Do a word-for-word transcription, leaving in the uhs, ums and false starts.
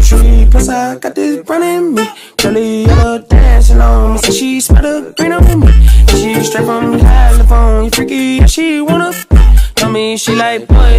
tree. Plus I got this running me. Curly yellow dancing on me. Say she smell the green on me. She straight from California. Freaky, yeah, she wanna. Tell me she like boy.